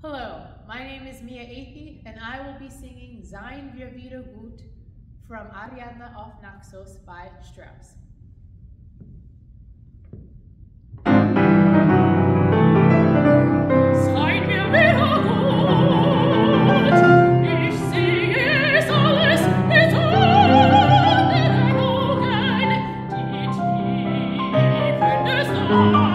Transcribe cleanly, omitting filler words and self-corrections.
Hello, my name is Mia Athey, and I will be singing Sein wir wieder gut from Ariadne auf Naxos by Strauss. Seien wir wieder gut, ich sehe es alles mit anderen Augen, die Tiefen des